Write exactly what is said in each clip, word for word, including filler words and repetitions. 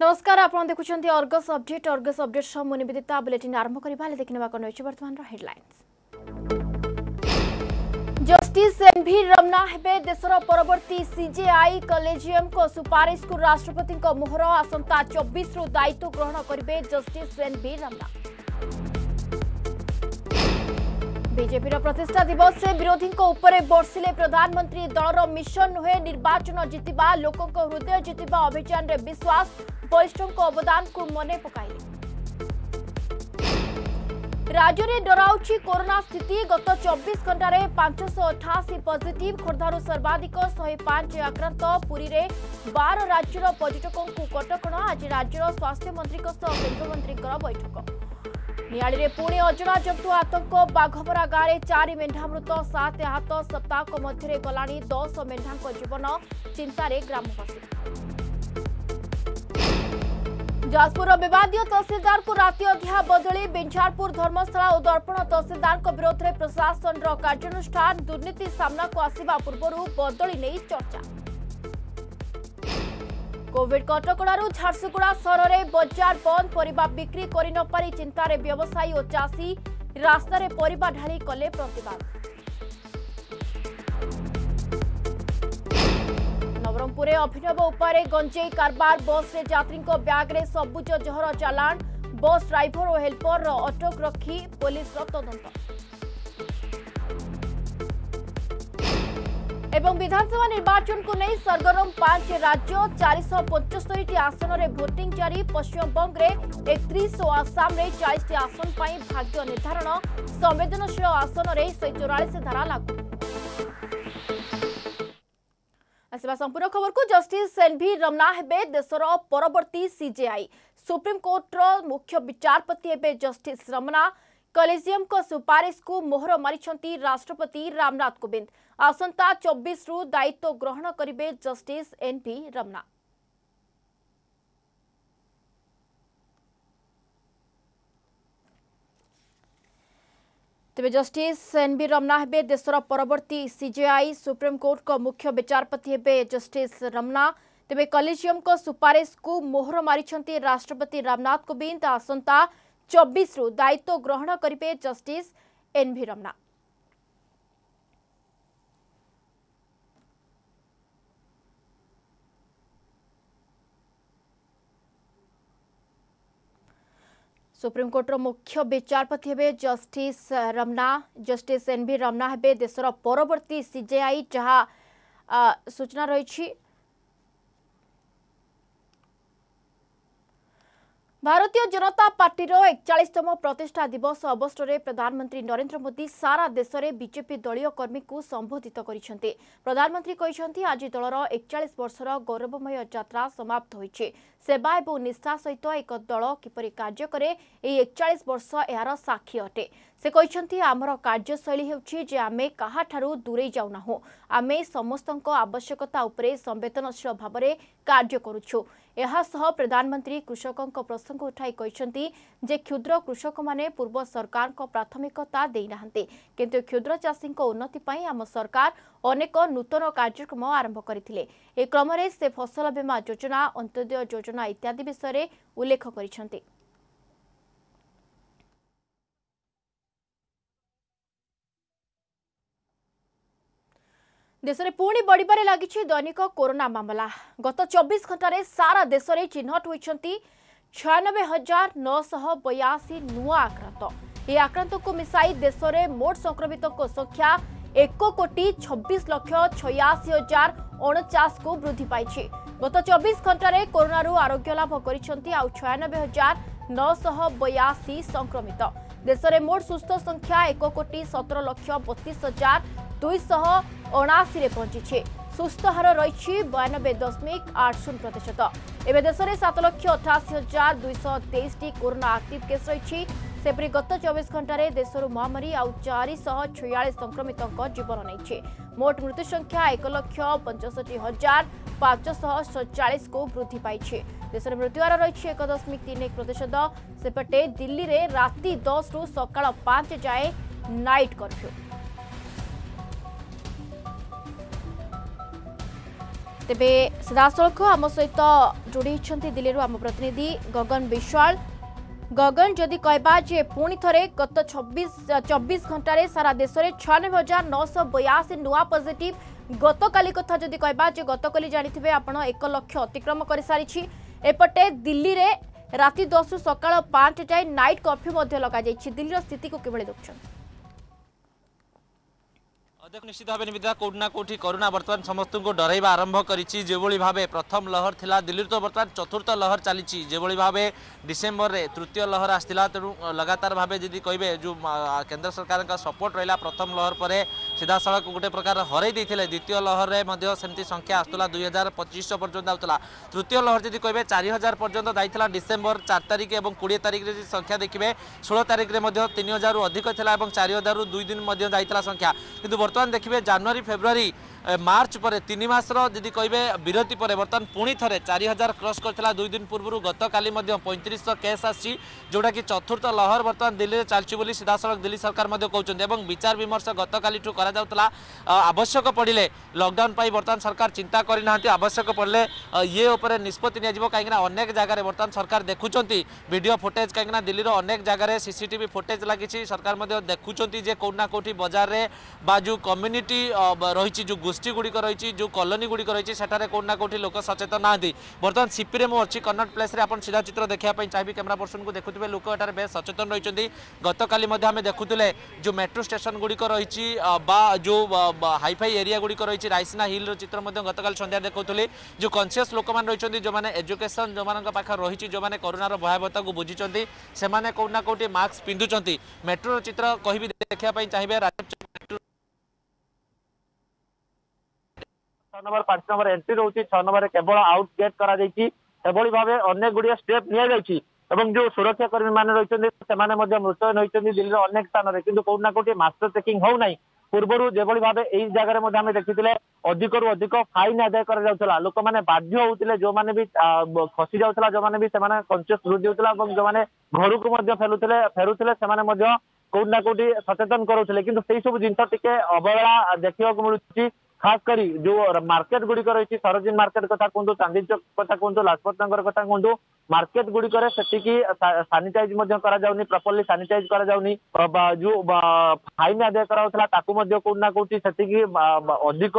नमस्कार आपण देखुछंती अर्गस अपडेट अर्गस अपडेट सह मुनिवेदिता बुलेटिन आरंभ करबा ले देखिनबा कोन अछि वर्तमान हेडलाइंस। जस्टिस एनवी रमना हेबे देशर परवर्ती सीजेआई कॉलेजियम को सुपारिश को राष्ट्रपति को मोहर आसंता चौबीस रु दायित्व ग्रहण करिवे जस्टिस एनवी रमना। बीजेपी प्रतिष्ठा दिवस से विरोधी उपरे बर्षिले प्रधानमंत्री दलर मिशन नुहे निर्वाचन जितिबा लोकों हृदय जितिबा अभियान रे विश्वास वरिष्ठों अवदान को मने पकाइले। राज्य में डराउछि कोरोना स्थिति गत चौबीस घंटा रे पांच सौ अठासी पॉजिटिव खोर्धारू सर्वाधिक शहे पांच आक्रांत पुरी रे बारह राज्यर पर्यटकों को कटकण आज राज्यर स्वास्थ्य मंत्री केन्द्रमंत्री बैठक। नियाली रे पुणी अजना जंतु आतंक बाघमरा गाँव में चारि मेढा मृत सात आहत सप्ताह मध्य गलानी दस मेढा जीवन चिंतार ग्रामवासी। जाजपुर विवादीय तहसीलदार को राति अधिया बदली बिंझारपुर धर्मशाला और दर्पण तहसीलदार विरोध में प्रशासन कार्यानुष्ठान दुर्नीति सामना को आसिबा पूर्व बदली नहीं चर्चा। कोविड कटकणारू झारसुगुड़ा सहर में बजार बंद परिबा बिक्री करि न पारी चिंतार व्यवसायी और चाषी रास्ता रे परिबा ढाली कले प्रतिबाद। नवरंगपुर अभिनव उपारे गंजेई कारबार बस रे यात्री ब्याग रे सबुज जहर चालाण बस ड्राइवर और हेल्पर अटक रखी पुलिस तदंत। एवं विधानसभा निर्वाचन को नहीं सरगरम पांच राज्य चार सौ पचहत्तर आसन रे भोटिंग जारी पश्चिमबंग रे एकतीस और आसाम रे चालीस आसन पर भाग्य निर्धारण संवेदनशील आसन रे एक सौ चौरालीस धारा लागू। आसवा संपूर्ण खबर को जस्टिस एनवी रमना हेबे देशर परवर्ती सीजेआई सुप्रीम कोर्टर मुख्य विचारपति हेबे जस्टिस रमना। कॉलेजियम को सुपारिश को मोहर मारिछंती राष्ट्रपति रामनाथ कोविंद। आसंता चौबीस रु दायित्व ग्रहण करिवे जस्टिस एनवी रमना। तेबे जस्टिस एनवी रमना हेबे देशर परवर्ती सीजेआई सुप्रीम कोर्ट को मुख्य विचारपति हेबे जस्टिस रमना। तेबे कॉलेजियम को सुपारिश को मोहर मारिछंती राष्ट्रपति रामनाथ कोविंद। आसंता चौबीस रु दायित्व ग्रहण करिवे जस्टिस एनवी रमना। सुप्रीम कोर्टर मुख्य विचारपति हेबे Justice Ramana. Justice NV Ramana हेबे देशर परवर्ती सीजेआई जहाँ सूचना रही। भारतीय जनता पार्टी एकचालीसतम प्रतिष्ठा दिवस अवसर में प्रधानमंत्री नरेंद्र मोदी सारा देश में बीजेपी दलीय कर्मी को संबोधित करिसेंती। प्रधानमंत्री कहिसेंती आज दलर एकचालीस वर्षर गौरवमय यात्रा समाप्त होइछे। सेवा और निष्ठा सहित एक दल किपरि कार्य करे एई एकचालीस वर्ष यार साक्षी अटे। से कहिसेंती आमर कार्यशैली हेउछि जे आमे काहाठारू दूरे जाउ नाहु। आमे समस्तक आवश्यकता उपरे संवेदनशील भावरे कार्य करूछु। एहा सह प्रधानमंत्री कृषकों प्रसंग उठाई कहिसेंती जे क्षुद्र कृषक माने पूर्व सरकार को प्राथमिकता देई नाहंते किंतु क्षुद्र चाषी उन्नति पई आम सरकार अनेक नूतन कार्यक्रम आरंभ करथिले। ए क्रम रे से फसल बीमा योजना अंत्योदय योजना इत्यादि विषय उल्लेख करिसेंती। देश में पुणी बढ़िबारे लागिछि दैनिक कोरोना मामला। गत चौबीस घंटा रे सारा देश में चिन्हट होइछंती छियानबे हजार नौश बयासी नुआ आक्रांत। ये आक्रांत को मिसाई देश में मोट संक्रमितों को संख्या एक कोटी छब्बीस लक्ष छयासी हजार अणचाश को वृद्धि पाई। गत चौबीस घंटा रे कोरोना आरोग्य लाभ करिछंती आउ छियानबे हजार नौश बयासी संक्रमित। देश में मोट सुस्थ संख्या एक कोटी सतर लक्ष बतीस हजार दुईश अणाशी रे पहुंची। सुस्थ हार रही बयानबे दशमिक आठ शून्य प्रतिशत। एवं देश में सात लक्ष अठाशी हजार दुईश तेईस टी कोरोना आक्टिव केस रही। सेपरी गत चौबीस घंटा रे देशर महामारी आउ चारिश छयालीस संक्रमितों जीवन नहीं। मोट मृत्यु संख्या एक लक्ष पंचष्टि हजार पांचश सतचाश को वृद्धि पाई। देश में मृत्यु हार रही एक दशमिक तीन एक प्रतिशत। सेपटे दिल्ली में राति दस रु सकाळ पांच जाए नाइट कर्फ्यू। तेबे सीधासख आम सहित जोड़ी दिल्ली आम प्रतिनिधि गगन विश्वाल। गगन जदि कहबा जे पुणी थे गत छब्बीस चौबीस घंटे सारा देश में छयानबे हजार नौश बयासी नुआ पॉजिटिव गत काली कथा जदि कहबा जे गत काली जानिथिबे आपण एक लक्ष अतिक्रम कर सारी एपटे दिल्ली रे राति दस रु सकाळ पांच जाए नाइट कर्फ्यू लगा दिल्ली स्थिति को किभଳି देखुछन? देख निश्चित भाव निविदा कौटि ना कौटि कोरोना बर्तमान समस्त को डरइबा आरंभ करिछि। जेभଳି भाव प्रथम लहर थिला दिल्ली तो बर्तमान चतुर्थ लहर चली जेभଳି भाव डिसेम्बर रे तृतीय लहर आसला तेणु लगातार भाव जदि कहे जो केंद्र सरकार का सपोर्ट रहा प्रथम लहर पर सीधा सड़क गोटे प्रकार हरई देते द्वितीय लहर में सेमती संख्या आसला दुई हजार पच्चीस पर्यटन आउला तृतीय लहर जदि कहे चार हजार पर्यटन जाइला डिसेम्बर चार तारिख और कोड़े तारिख में संख्या देखिए षोल तारिख में तीन हजार अधिक था चार हजार दुई दिन जाइला संख्या किंतु बर्तमान देखिए जनवरी फेब्रुआरी मार्च पर तीन मासर जदि कहे विरति पर बर्तमान पुणी थे चार हजार क्रॉस करथिला दुई दिन पूर्व गत काली पैंतीस केस आसी जोटा कि चतुर्थ लहर बर्तमान दिल्ली में चलती सीधा सड़क दिल्ली सरकार कहते विचार विमर्श गत काली करा आवश्यक पड़े लॉकडाउन पर बर्तमान सरकार चिंता करना आवश्यक पड़े ये उपर निष्पत्ति निया कहीं अनेक जगह बर्तमान सरकार देखुं वीडियो फुटेज कहीं दिल्ली अनेक जगह सीसीटीवी फुटेज लगी सरकार देखुं जे कौटना कौटी बजार में बा जो कम्युनिटी रही जो गोष्ठी गुड़िक रही जो कॉलोनी गुड़िक रही है कौटना कौटी लोक सचेतन ना बर्तमान सीपी में अच्छी कन्नट प्लेस आप सीधा चित्र देखापी चाहिए कैमेरा पर्सन को देखुए लोक एटार बेस सचेतन रही गत काली आम देखुले जो मेट्रो स्टेशन गुड़िक रही जो हाईफाई एरिया गुड़िक रही राइसिना हिल चित्र गत काली संध्या देखुली जो कन्सीयस लोक मैंने रही जो मैंने एजुकेशन जो मान पाखे रही जो मैंने कोरोनार भयावहता को बुझी से कौटना कौटी मास्क पिंधुंट मेट्रो चित्र कह देखापी चाहिए छह नंबर पांच नंबर एंट्री रोचे छह नंबर केवल आउट गेट कर भाव अनेक गुड़िया स्टेप नि जो सुरक्षा कर्मी मैंने रही मुतयन होती दिल्ली अनेक स्थान में किंतु कौटना कौटी मास्टर चेकिंग हो ना पूर्वर जो भाव यही जगह आम देखी अधिक रु अधिक फाइन आदाय कर लोक मैंने बाध्य होते जो मैंने भी खसी जाऊला जो मैंने भी कन्सीयस वृद्धि होता जो मैंने घर को फेरुले फेरुले से कौटना कौटी सचेतन करुले कि सब जिन टे अवहेला देखा मिलूँ खास करी जो मार्केट गुड़िक रही सरोजिन मार्केट कथा कहतु चांदी चौक कथा कहतु लाजपत नगर कथा कहतु मार्केट गुड़िक सानिटाइज प्रॉपर्ली सानिटाइज करा जो फाइन आदाय करा कौटना कौटी से अधिक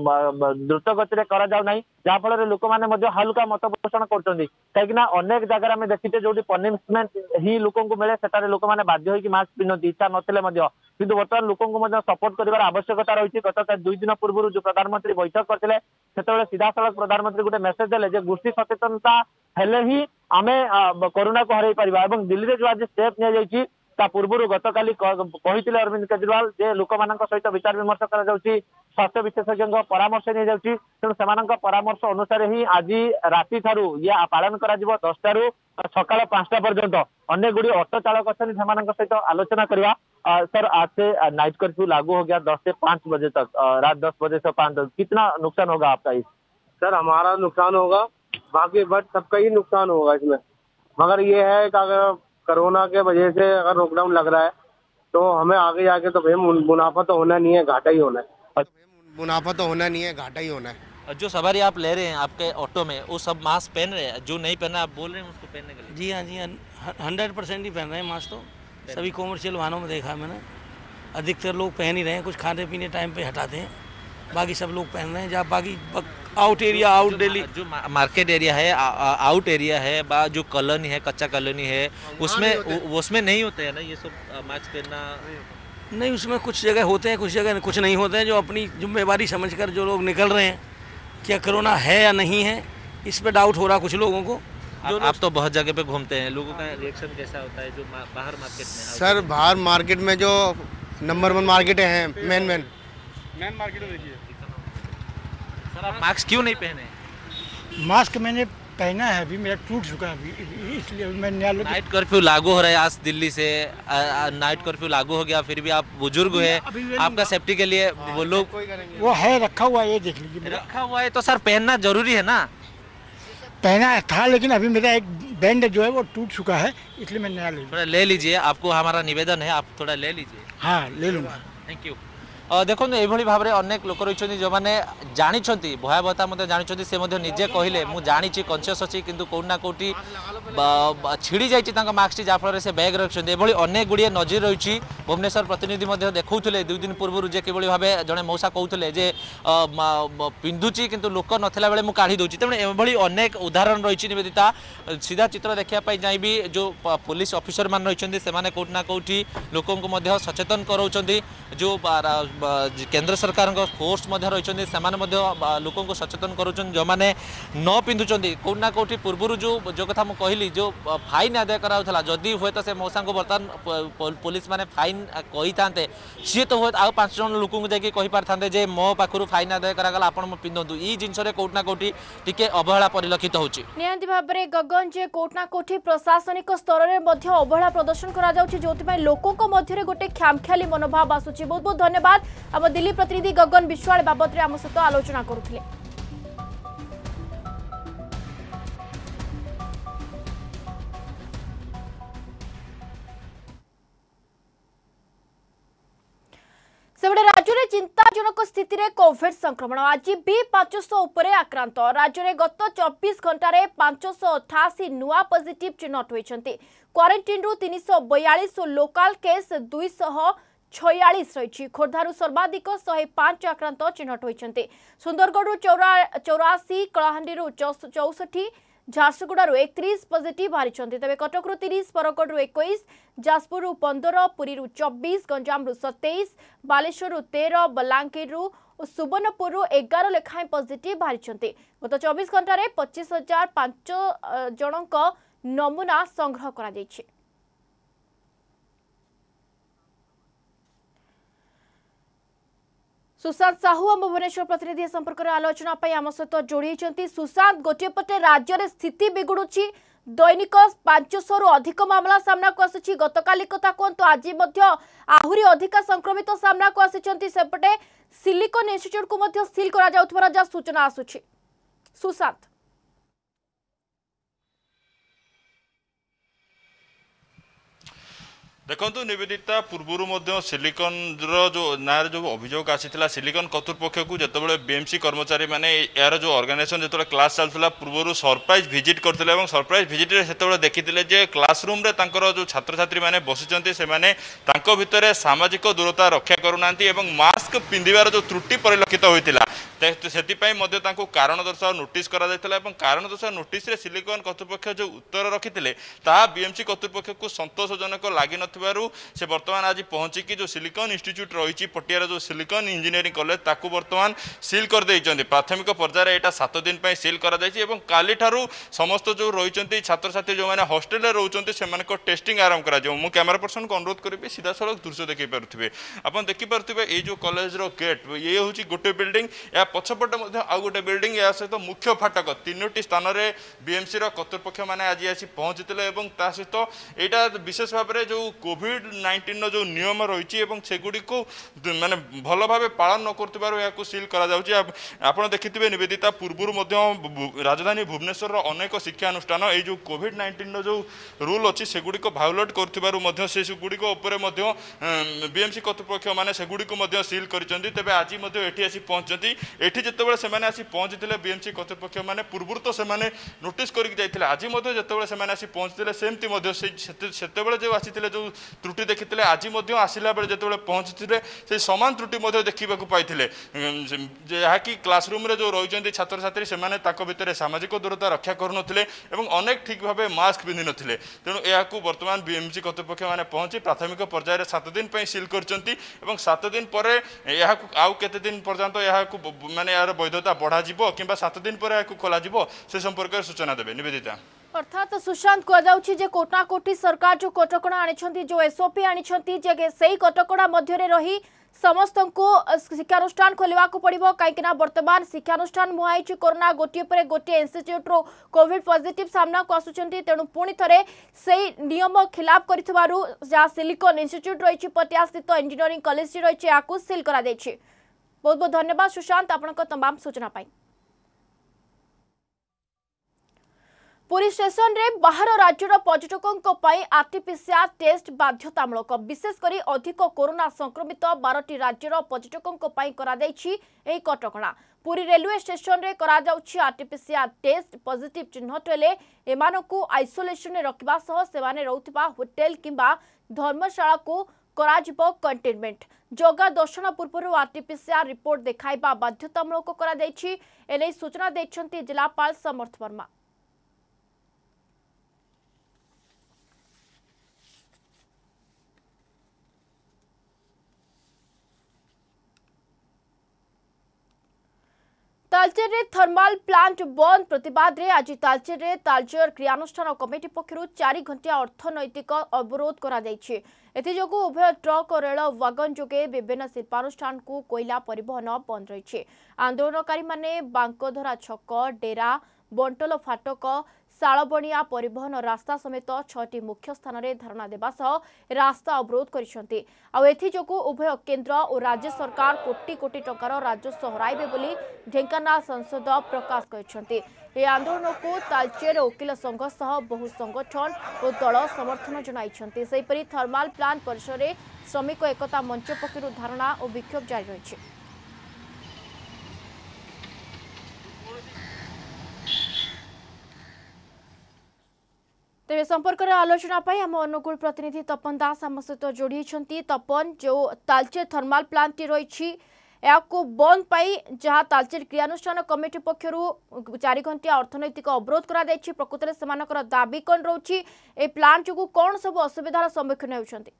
द्रुत गति करा जहाँफल लोक मैंने हल्का मत पोषण कर कहीं अनेक जगह आम देखीचे जो पनिशमेंट ही लोक मिले से लोक मैंने बाध्य होकर मास्क पिंधती इच्छा नथिले किंतु बर्तमान लोक सपोर्ट कर आवश्यकता रही गत दुई दिन पूर्व जो प्रधानमंत्री बैठक करते सीधा सड़क प्रधानमंत्री गोटे मेसेज देले गोष्ठी सचेतनता हेले ही आमे कोरोना को हरई पारिबा एवं दिल्ली रे जो आज स्टेप निया जायछि ता पूर्व गत काली कहिथिले अरविंद केजरीवाल जे लोक मानक सहित विचार विमर्श करा जाउछि स्वास्थ्य विशेषज्ञ परामर्श नि जाउछि तेणु सेमानक परामर्श अनुसार ही आज राति थारु या पालन करा जिवो दस रु सकाळ पाँच पर्यंत अनेक गुड़ी ऑटो चालक अच्छे सहित आलोचना करवा सर आज से नाइट कर्फ्यू लागू हो गया दस से पाँच बजे तक रात दस बजे से पाँच तक कितना नुकसान होगा आपका? इस सर हमारा नुकसान होगा बाकी बट सबका ही नुकसान होगा इसमें मगर ये है कि अगर कोरोना के वजह से अगर लॉकडाउन लग रहा है तो हमें आगे जाके तो भाई मुनाफा तो होना नहीं है घाटा ही होना है मुनाफा तो होना नहीं है घाटा ही होना है। जो सवारी आप ले रहे हैं आपके ऑटो में वो सब मास्क पहन रहे हैं जो नहीं पहना आप बोल रहे हैं उसको पहनने के लिए? जी हाँ जी हाँ हंड्रेड परसेंट ही पहन रहे हैं मास्क तो सभी कॉमर्शियल वाहनों में देखा मैंने अधिकतर लोग पहन ही रहे हैं कुछ खाने पीने टाइम पे हटाते हैं बाकी सब लोग पहन रहे हैं जहाँ बाकी आउट एरिया आउट डेली जो मार्केट एरिया है आउट एरिया है बा जो कॉलोनी है कच्चा कॉलोनी है उसमें उसमें नहीं होते हैं ना ये सब मास्क पहनना? नहीं उसमें कुछ जगह होते हैं कुछ जगह कुछ नहीं होते हैं जो अपनी जिम्मेवारी समझकर जो लोग निकल रहे हैं क्या कोरोना है या नहीं है इस पर डाउट हो रहा कुछ लोगों को। आप, आप तो बहुत जगह पे घूमते हैं लोगों का रिएक्शन कैसा होता है जो बाहर मार्केट में? सर बाहर मार्केट में जो नंबर वन मार्केट है मेन मेन मेन मार्केट में देखिए सर आप मास्क क्यों नहीं पहने? मास्क मैंने पहना है अभी मेरा टूट चुका है अभी इसलिए मैं नाइट कर्फ्यू लागू हो रहा है आज दिल्ली से नाइट कर्फ्यू लागू हो गया फिर भी आप बुजुर्ग है आपका सेफ्टी के लिए वो लोग वो है रखा हुआ है ये देख लीजिए रखा हुआ है तो सर पहनना जरूरी है ना? पहना था लेकिन अभी मेरा एक बैंड जो है वो टूट चुका है इसलिए मैं नया ले थोड़ा ले लीजिए आपको हमारा निवेदन है आप थोड़ा ले लीजिए। हाँ ले लूँगा थैंक यू। देखो ये भाव में अनेक लोक रही जो मैंने जानी भयावहता जानी से निजे कहले मुझे जानी कनसीयस अच्छी कि कौटना कौटी छिड़ी जाइए मास्क जहाँफल से बैग रखिंट ये अनेक गुड़िए नजर रही भुवनेश्वर प्रतिनिधि देखते दुई दिन पूर्व जे कि भाव जड़े मौसा कहते जे पिंधुची किंतु लोक नथिला बेले मु काढ़ी दूची तेणु एभली अनेक उदाहरण रही निवेदिता सीधा चित्र देखापी चाहिए जो पुलिस ऑफिसर मान रही से कौटना कौटी लोक सचेतन कराउछन्ति जो केंद्र सरकार फोर्स रही से लोक सचेतन करुँच जो मैंने न पिंधुंट कौटना कौटी पूर्व जो जो कथा मुझे कहली जो फाइन आदाय कराला जदि हुए तो से मौसा को बर्तमान पुलिस मैंने फाइन कही था सी तो हुए आउ पांच जन लोक जापारे जे मो पाखु फाइन आदाय करागला आपन पिंधु ई जिनस कौटना कौटी टिके अवहेला परिलक्षित होची नियंती भाबरे गगन जे कोटना कोठी प्रशासनिक स्तर रे मध्य अवहेला प्रदर्शन करा जाउची जोति लोकों को मध्य गोटे ख्यामख्याली मनोभाव आसुची। बहुत बहुत धन्यवाद आम दिल्ली प्रतिनिधि गगन विश्वाल बाबद रे आम सहित आलोचना करुथिले। सेबडे राज्य में चिंताजनक स्थिति रे कोविड संक्रमण आज भी पांचश उपरे आक्रांत राज्य में गत चौबीस घंटे पांचश अठाशी नुआ पॉजिटिव चिन्हट होती क्वारंटाइन रु तीन सौ बयालीस और लोकाल केस दुई छयालीस रही खोर्धारू सर्वाधिक शहे पांच आक्रांत चिन्हट होती सुंदरगढ़ चौराशी कलाहांडी चौसठी झारसुगुड़ारू एकतीस पॉजिटिव बाहरी तेज कटकू तीस बरगढ़ इक्कीस जाजपुर पंदर पुरी चौबीस गंजाम सत्ताईस बालेश्वर तेरह बलांगीर सुवर्णपुर एगार लेखाएं पॉजिटिव बाहरी गत चौबीस घंटे पच्चीस हजार पांच जनक नमूना संग्रह करा जायछि। सुशांत साहू आम भुवनेश्वर प्रतिनिधि संपर्क में आलोचना आम सहित जोड़ी सुशांत गोटे पटे राज्य में स्थिति बिगुड़ुची दैनिक पांचश रु अधिक मामला सामना को आसी गतकाली कथा कहतु आज आहरी अधिका संक्रमित सामना को आसी सेपटे सिलिकन इंस्टीट्यूट को सील करा जाउथबार जा सूचना आसुची। सुशांत देखो निवेदिता पूर्वर सिलिकन जो ना जो अभियोग आसाला सिलिकन कर्तृपक्ष को जिते बीएमसी कर्मचारी मैंने यार जो ऑर्गेनाइजेशन जो क्लास चलता पूर्व सरप्राइज विजिट करते सरप्राइज विजिट से देखी जे क्लासरूम रे जो छात्र छात्री मैंने बसी से भितर सामाजिक दूरता रक्षा करूना मास्क पिंधार जो त्रुटि परिलक्षित होता से कारण दर्शाओ नोटिस करा कारण दर्शाओ नोटिस सिलिकन कर्तृपक्ष जो उत्तर रखी बीएमसी कर्तृपक्ष को संतोषजनक लगी न से बर्तमान आज पहुंचिकी जो सिलिकन इंस्टीट्यूट रही पटियार जो सिलिकन इंजीनियरिंग कॉलेज ताकू बर्तमान सील कर देइचंदी प्राथमिक पर्यायर एटा सात दिन पर सील करा जायछि एवं काली ठारू समस्त जो रही छात्र छात्री जो मैंने हॉस्टेल में रोचंती से टेस्टिंग आरंभ करा जाऊ मु कैमरा पर्सन को अनुरोध करी सीधा सड़क दृश्य देखी पारे आप देखिपे ये जो कॉलेज रो गेट ये हूँ गोटे बिल्डिंग या पछपटे आउ गोटे बिल्डिंग या सहित मुख्य फाटक तीनोटी स्थान में बीएमसी कर्तृपक्ष मैंने आज आसी पहुंचते और सहित यहाँ विशेष भाव में जो कोविड नाइंटीन जो नियम रही सेगुड़ी को माने भल भाव पालन न कर सील कर देखिए निवेदिता पूर्व राजधानी भुवनेश्वर अनेक शिक्षानुष्ठान ये जो कोविड नाइंटीन जो रूल अच्छी सेगुड़ी भायोलेट करगुड़िक बीएमसी कर्तृपक्ष मैंने सेगुड़ी सील कर तेज आज ये आसी पहुंचती ये जिते से आसी पहुंची बीएमसी कर्तृपक्ष मैंने पूर्व तो से नोटिस करके आज जो आसी पहुंचते सेमती जो आसी जो त्रुटि देखी आज आसला बेले जो पहुंचते से सामान त्रुटि देखा पाई जहाँकि क्लासरूम जो रही छात्र छात्री से भितर सामाजिक दूरता रक्षा करुले अनेक ठीक भाव मास्क पिंधि नथिले तेणु यह बर्तमान बीएमसी कर्तृपक्ष मैंने पहुंची प्राथमिक पर्यायर सात दिन पर सील कर सात दिन पर आउ केते दिन पर्यंत यहाँ माने यार वैधता बढ़ा कि सात दिन पर खोल से संपर्क में सूचना देवे निवेदिता। अर्थात सुशांत कहुच्छी जे कोटा कोटी सरकार जो कटकणा आनी जो एसओपी आनी से कटकणा मध्य रही समस्त को शिक्षानुष्ठान खोलने को पड़ो कहीं बर्तमान शिक्षानुष्ठान मुहाई कोरोना गोटे पर गोटे इंस्टीट्यूट रो कोविड पॉजिटिव सामना को आसुचंती तेणु पुणी थे से नियम खिलाफ कर सिलिकन इंस्टीट्यूट रही पटिया स्थित इंजीनियरिंग कॉलेज रही सील कर बहुत बहुत धन्यवाद सुशांत आपण तमाम सूचना पाई। पुरी स्टेशन रे बाहर राज्यर पर्यटकों आरटीपीसीआर टेस्ट बाध्यतामूलक विशेषकर अधिक कोरोना संक्रमित बारटी राज्यर पर्यटकों करा कटकणा पुरी रेलवे स्टेशन रे करा आरटीपीसीआर टेस्ट पॉजिटिव चिन्हट हेले एमानकु आइसोलेशन रे रखिबा सह सेमाने रहउथिबा होटेल किंबा धर्मशाला को कराजिबो कंटेनमेंट जगा दर्शन पूर्व आरटीपीसीआर रिपोर्ट देखाइबा बाध्यतामूलक करा दैछि एनै सूचना दैछन्ति जिलापाल समर्थ वर्मा। तालचेर रे थर्माल प्लांट बंद प्रतिवाद रे आज तालचेर रे तालचेर क्रियानुष्ठान कमिटी पक्षरु चार घंटिया अर्थनैतिक अवरोध करा जायछि। एथि जोगु उभय ट्रक और रेल वागन जोगे विभिन्न शिल्पानुष्ठान को कोयला परिवहन बंद रही। आंदोलनकारी माने बांकोधरा छक डेरा बंटल फाटक शालबणिया परिवहन रास्ता समेत छटी मुख्य स्थान में धारणा देवा सह रास्ता अवरोध करिसेंति। आ एथि जोगु उभय केंद्र और राज्य सरकार कोटी कोटी टंकार राजस्व हराइबे बोली ढेंकानाल सांसद प्रकाश करिसेंति। ए आंदोलन को तालचेर वकील संघ सह बहु संगठन और दल समर्थन जनाइछंति। सेहिपरि थर्माल प्लांट परिसर में श्रमिक एकता मंच पक्षरु धारणा और विक्षोभ जारी रहिछि। तेरे संपर्क में आलोचना आम अनुगुल प्रतिनिधि तपन दास आम सहित जोड़ी तपन जो तालचेर थर्माल प्लांट रही बंद पाई जहाँ तालचेर क्रियानुष्ठान कमिटी पक्षरु चार घंटिया अर्थनैतिक अवरोध करा प्रकृत में सेमानकर दाबी कौन रोची ए प्लांट जो कौन सब असुविधार सम्मुखीन होउछंती।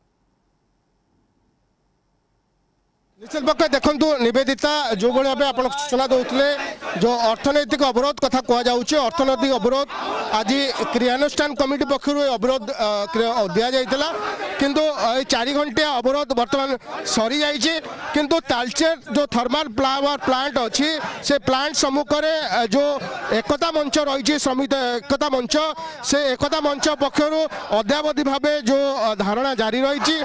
निश्चित पक्ष देखु निवेदिता जो भाई भाव आप सूचना दौले जो अर्थनैतिक अवरोध कथा कहुच्छे अर्थनैतिक अवरोध आज क्रियानुष्ठान कमिटी पक्ष अवरोध दि जाता किंतु चार घंटिया अवरोध बर्तमान सरी जाइए किंतु तालचेर जो थर्माल पावर प्लांट अच्छी से प्लांट सम्मुख में जो एकता मंच रही श्रमिक एकता मंच से एकता मंच पक्षर अद्यावधि भाव जो धारणा जारी रही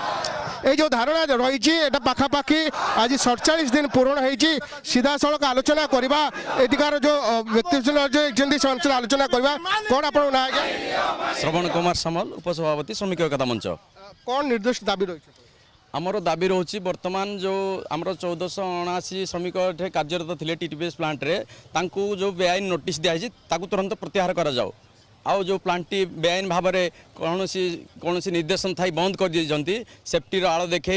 ये जो धारणा रही पाखापाखि आज सड़चाश दिन पूर्ण होती सीधा सड़क आलोचना करवा एटिकार जो व्यक्ति आलोचना करवा कौन आप श्रवण कुमार सामल उपसभापति श्रमिक एकता मंच कौन निर्देश दाबी रही आमर दाबी रोचे बर्तमान जो आमर चौदह अणाशी श्रमिक कार्यरत थे टीटीपीएस प्लांट रे तांकु जो बेआईन नोटिस दिखाई तुरंत प्रत्याहार करा जाओ आउ जो प्लांटी बेआईन भाव में कौन कौन निर्देशन थी बंद कर दी सेफ्टी आड़ देखे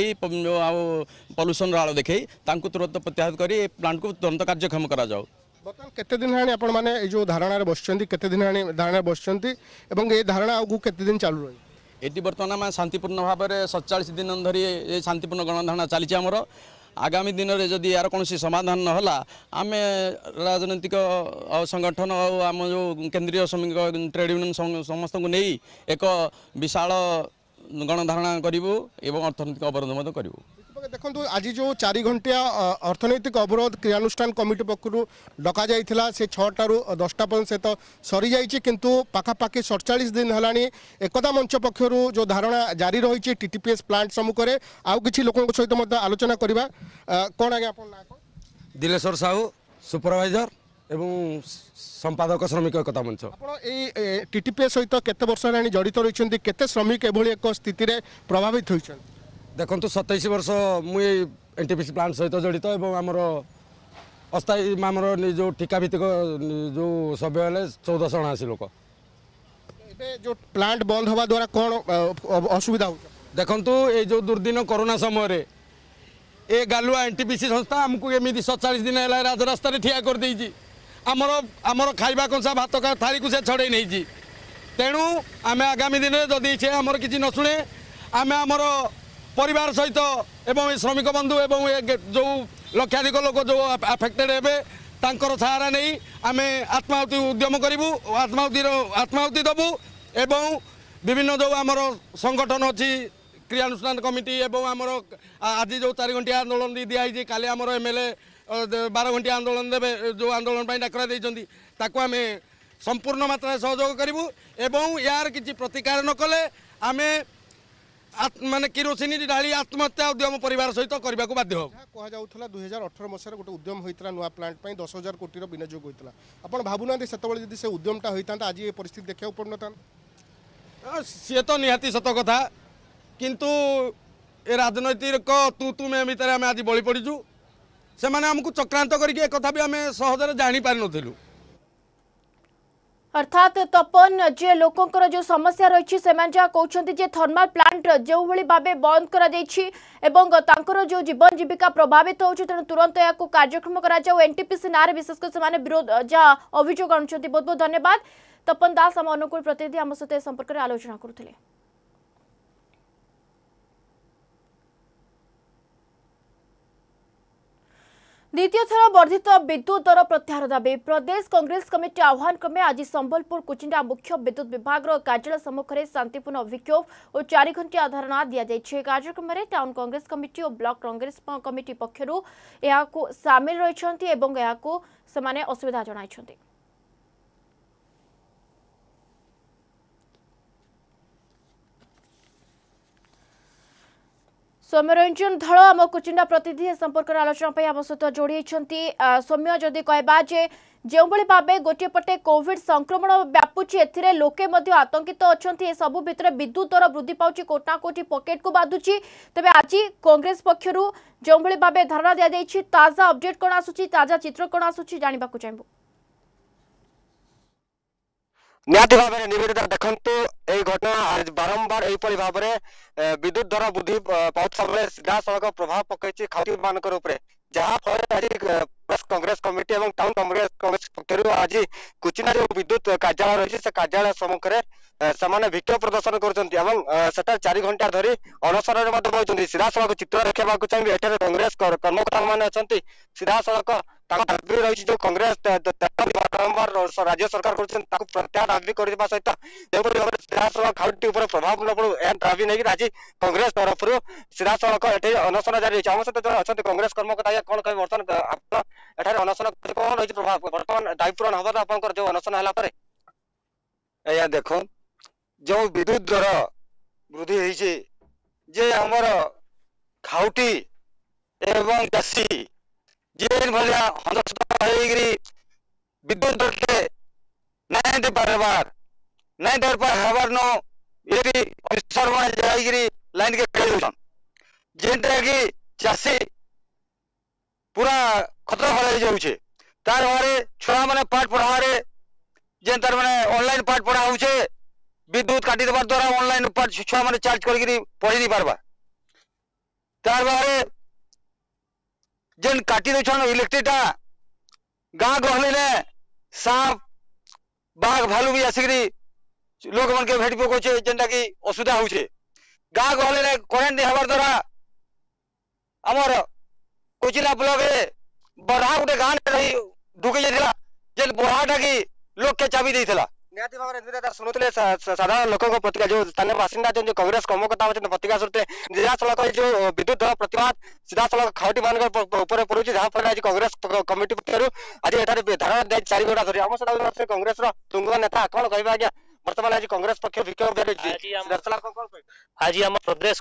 पॉल्यूशन आड़ देखे तुरंत प्रत्याहार कर प्लांट को तुरंत कार्यक्षम करा जाओ। बर्तमान केते दिन है आपण माने जो धारणा बस केते दिन धारणा बस ये धारणा आगु केते दिन चालू रही ये बर्तमान आम शांतिपूर्ण भाव में सतचाश दिन धरी ये शांतिपूर्ण गणधारणा चली आमर आगामी दिन में जदि यार कौन समाधान नहला आम राजनैतिक संगठन आम जो केंद्रीय श्रमिक ट्रेड यूनियन समस्त को नहीं एक विशाल गणधारणा करूँ एवं अर्थनैतिक अवरोध करूँ। देखो आज जो चार घंटिया अर्थनैतिक अवरोध क्रियानुष्ठान कमिटी पक्षर डक जाइए से छटारू दसटा पर्यंत से तो सरी जाइए किंतु पाखापाखि सड़चाश दिन है एकता मंच पक्षर जो धारणा जारी रही टीटीपीएस प्लांट सम्मुख में आउ कि लोकों सहित आलोचना करवा कौन आज्ञा दिलेश्वर साहू सुपरवाइजर एवं संपादक श्रमिक एकता मंच टीटीपीएस सहित केते वर्ष है जड़ित रही केते श्रमिक एभली एक स्थिति में प्रभावित होती देखु सतैश वर्ष मुझे एनटीपीसी प्लांट सहित जड़ित और आमर अस्थायी आमर जो ठिका भित्तिक जो सभ्य है चौदह अणाशी लोक जो प्लांट बंद हवा द्वारा कौन असुविधा हो देखु ये जो दुर्दिन कोरोना समय ए गालुआ एनटीपीसी संस्था आमको एमती सतचाश दिन है राजरास्तार ठिया कर देइछि आमर आमर खाइबा कंसा भात थाली को से छड़े नहीं तेणु आम आगामी दिन में जदि से आमर किसी न शुणे आम आमर परिवार सहित एवं श्रमिक बंधु एवं जो लक्षाधिक लोक जो आफेक्टेड हे तांकर सहारा नहीं आम आत्माहुति उद्यम करूँ आत्माहुति आत्माहुति देवु एवं विभिन्न जो आमर संगठन अच्छी क्रियानुष्ठान कमिटी एवं आमर आज जो चार घंटिया आंदोलन दी दिखाई काली आमर एमएलए बारह घंटिया आंदोलन देवे जो आंदोलन डाकरा देइछंती ताको आम संपूर्ण मात्रा सहयोग करूँ एवं यार किसी प्रतिकार न कले आम माने किरोसिनी ढाली आत्महत्या उद्यम परिवार सहित करने को बाध्य कहला दुई हजार अठर मसीह गोटे उद्यम होता नुआ प्लांट पर दस हजार कोटी विनियोग होता आप भावुना से से उद्यमटा होता आज ये परिस्थिति देखा पड़ ना सी तो निहाती सत कथा किंतु ए राजनैतिक तू तू में भितर आम आज बलि पड़ीचु से मैंने आमको चक्रांत करके कथा भी आम सहजरे जानी पारि नथिलु। अर्थात तपन जे लोकंकर जो समस्या रही से कहते थर्माल प्लांट जो भाई भाव बंद कर जो जीवन जीविका प्रभावित हो तेणु तुरंत या कार्यक्रम कर एनटीपीसी ना विशेषकर से विरोध जहाँ अभियोग आणुंट। बहुत बहुत धन्यवाद तपन दास आम अनुकूल प्रतिनिधि आम सहित संपर्क में आलोचना करुले। द्वितीय थर वर्धित विद्युत दर प्रत्याहार दाबी प्रदेश कांग्रेस कमिटी आह्वान क्रमे आज संबलपुर कुचिंडा मुख्य विद्युत विभाग कार्यालय सम्मुखें शांतिपूर्ण विक्षोभ और चार घंटिया धारणा दि जाइए। कार्यक्रम में टाउन कांग्रेस कमिटी और ब्लॉक कांग्रेस कमिटी पक्षर सामिल रही असुविधा जणाई। सौम्यरंजन धल आम कुचिंडा प्रतिनिधि संपर्क आलोचना आम सहित जोड़ी सौम्य जदि कहबा जे जो भाव गोटे पटे कोविड संक्रमण व्यापुची एथिरे लोके मध्य आतंकित अच्छा सबु भितर विद्युत दर वृद्धि पाउची कोटा कोटी पकेट को बाधुची तेज आज कांग्रेस पक्षर जो भाव धारणा दि जाइए ताजा अपडेट कौन आसूची ताजा चित्र कौन आसूची जानिबा को चाहबो। निहाती भाव में निवेदिता देखु यही घटना बारंबार यहीपरि भाव में विद्युत दर वृद्धि पाउत समय सीधा सड़क प्रभाव पकई खाउटी मान जहाँ फल आज कांग्रेस कमिटी और टाउन कांग्रेस कांग्रेस पक्ष आज कुचिना जो विद्युत कार्यालय रही से कार्यालय सम्मुखें से विक्षोभ प्रदर्शन कर चार घंटा धरी अनशन में सीधा सड़क चित्र देखा चाहिए एठार कांग्रेस कर्मकर्ता मैंने अच्छा सीधा सड़क दाबी रही जो कांग्रेस बारंबार राज्य सरकार प्रत्याहार दाबी करने सहित सीधा सड़क खाउटी प्रभाव न पड़ू यह दाबी नहीं आज कांग्रेस तरफ सीधा सड़क ये अनशन जारी रही। आम सहित अच्छा कांग्रेस कर्मकर्ता कौन कह बर्तमान एठार अनशन कौन रही प्रभाव बर्तमान दायी पूरण हम आप जो अनशन है देख जो विद्युत दर वृद्धि होती जे आमर खाउटी एवं चाषी जेन भाया विद्युत दर के नहीं दे पारबार नहीं दे पार नो ये अफिसर मान जाइए लाइन के खेल जेनटा कि चाषी पूरा खतरा हो जाऊे तार बारे छुआ मैंने पाठ पढ़ावे जेन तार मैंने ऑनलाइन पाठ पढ़ा होचे विद्युत काटी देवार द्वारा ऑनलाइन पाठ छुआ मैंने चार्ज करके पढ़ी नहीं पारबा तार बारे जेन काटी दौन इलेक्ट्रिटा गाँ गहली ने सांप बाघ भालू भी आसिक लोक मन के भेट पकाउे जेनटा कि असुविधा होचे गाँ गहली ने करेन्ट नहीं हबार द्वारा आमर कोचिला ब्लॉक बढ़ा गोटे गाँव रही ढुकी जाता जेन बढ़ाटा कि लोक के चाबी देता निहाती भाव में शुणुले साधारण लोकों प्रतिक्रिया जो स्थानीय बासिंदा जो कांग्रेस कर्मकर्ता अच्छे प्रतिक्रिया शुणुते सीधा सड़क जो विद्युत दर प्रतिवाद सीधा सड़क खाउटी मान पड़ू जहाँ फल आज कांग्रेस कमिटी पक्ष आज ये धारणा चार घंटा धरी आम सहित कांग्रेस तुंग नेता कौन कह आज्ञा बर्तमान आज कांग्रेस पक्ष विक्षोभ आज आम प्रदेश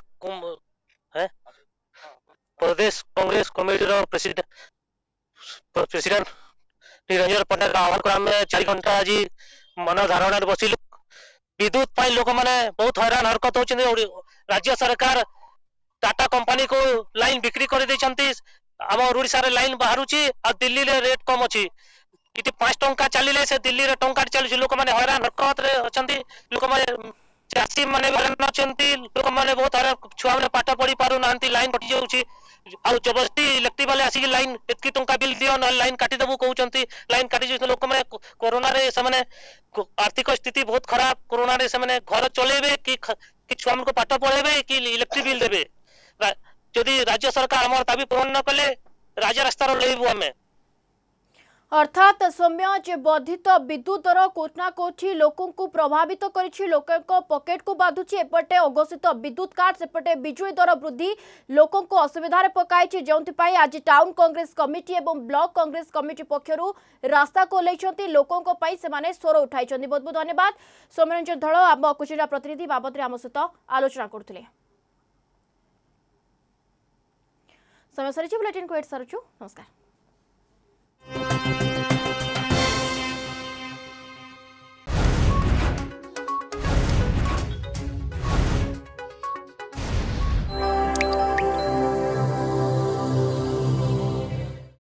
प्रदेश Congress committee president president Niranjan Patel आह्वान चार घंटा आज मन धारणा बसिलु विद्युत लोक मैंने बहुत हैरान हरकत होती राज्य सरकार टाटा कंपनी को लाइन बिक्री कर आम ओडिशा रे लाइन बाहर दिल्ली रे रेट कम अच्छी ये पांच टंका चलिए से दिल्ली रे टंका चलुची लोक मैंने हैरान हरकत अच्छा लोक मैंने चाषी मैंने लोक मैंने बहुत हैरान छुआ मैंने पाठ पढ़ी पार ना लाइन कटि जाऊँगी आउ जबरदस्ती इलेक्ट्रिक वाले आसिक लाइन एतकी टंका बिल दियो ना लाइन काटी देबू कहते लाइन काटी लोक मैंने कोरोना रे से आर्थिक स्थिति बहुत खराब कोरोना रे से घर चलेबे कि कि छुआ को पाठ पढ़ेबे कि इलेक्ट्रिक बिल देबे जदि राज्य सरकार आम दाबी पूरण न कले राज रास्ता लेबू आम। अर्थात सौम्य जे वर्धित विद्युत दर कोठना कोठी लोकों को प्रभावित करिछि लोकों पकेट को बाधुछि एपटे अघोषित विद्युत काट सेपटे बिजुली दर वृद्धि लोकों को असुविधार पकाइछि जोंथिपाई आज टाउन कांग्रेस कमिटी एवं ब्लॉक कांग्रेस कमिटी पक्षरु रास्ता को ओह्लैछन्ति लोकों को पई सेमाने स्वर उठाइछन्ति। बहुत बहुत धन्यवाद सौम्यरंजन धल आम कुचिरा प्रतिनिधि बाबद आम सहित आलोचना करथिले। समय सरी बुलेटिन को एट सारुछु नमस्कार।